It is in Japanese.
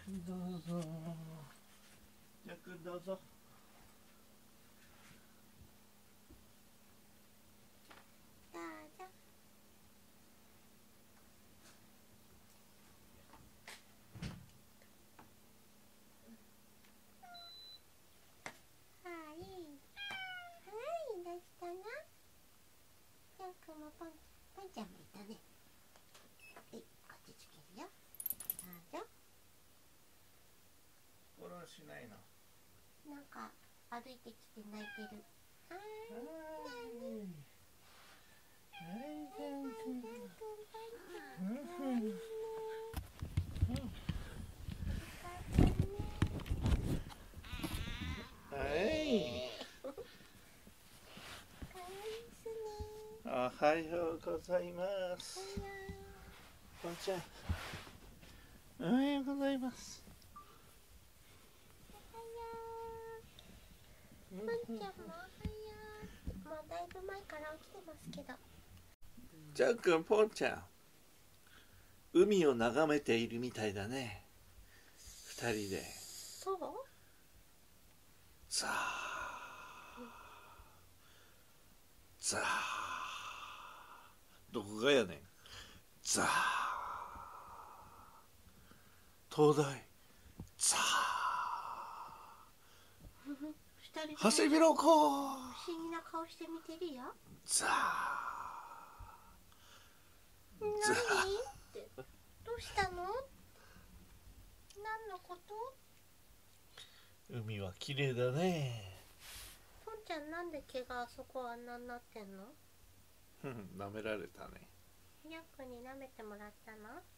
どうぞ。ジャックどうぞ。 どうぞ。はい。はい、どうしたの？ジャックもポンちゃんもいたね。はい、こっちつけるよ。どうぞ。 フォローしないの。 なんか歩いてきて泣いてる。はい。 おはようございます。ポンちゃん、おはようございます。 ポンちゃんもおはよう。もうだいぶ前から起きてますけど。 ジャック、ポンちゃん、海を眺めているみたいだね。二人で。 そう？ ザーザー、どこがやねん。ザー、東大ザー、 二人ハセビロコー、 不思議な顔して見てるよ。 ザー何ってどうしたの？何のこと？ 海は綺麗だね。 ポンちゃん、なんで毛があそこあんなになってんの？ 舐められたね。 ヤックに舐めてもらったの？